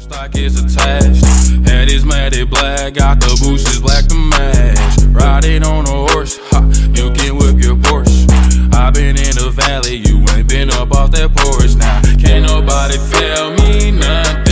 Stock is attached, head is matted black, got the bushes black to match. Riding on a horse, ha, you can whip your Porsche. I been in the valley, you ain't been up off that porch. Now, can't nobody tell me nothing.